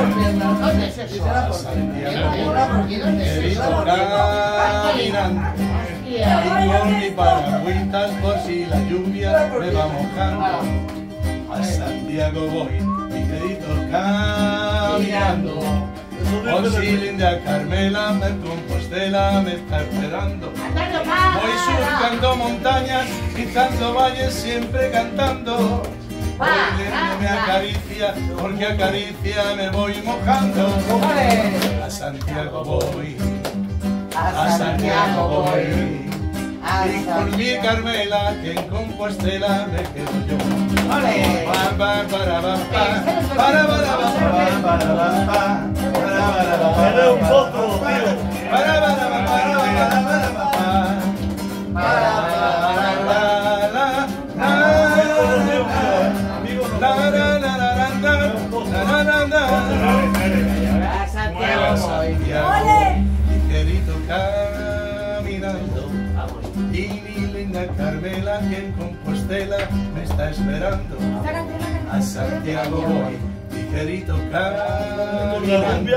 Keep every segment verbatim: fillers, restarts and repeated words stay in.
¿Dónde es eso? He visto caminando y con mi paragüitas por si la lluvia me va mojando. A Santiago voy, mi querido caminando. Por si Linda Carmela, en Compostela me está esperando. Voy surcando montañas, pisando valles, siempre cantando. Hoy me acaricia, porque acaricia me voy mojando. A Santiago voy, a Santiago voy. Y por mi Carmela, que en Compostela me quedo yo. Pa, pa, para, pa, pa, para, para, pa, para, para, pa. Eres un potro, tío. Para, para, para, para, para, para, para, mi querido caminando y mi linda Carmela que en Compostela me está esperando. A Santiago voy, mi querido caminando.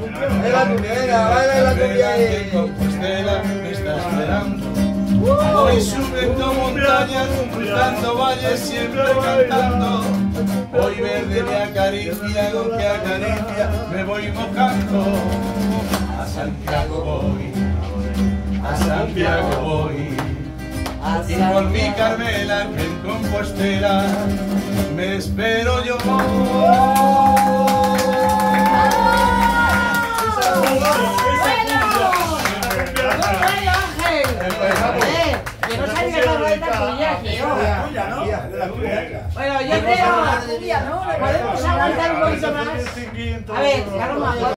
Que en Compostela me está esperando. Voy subiendo montañas, cruzando valles, siempre cantando. Hoy verde me acaricia, con que acaricia me voy mojando. A Santiago voy, a Santiago voy. Y por mi Carmela, que en Compostela me espero yo. Bueno, yo creo... ¿Podemos aguantar un poquito más? A ver, Carlos.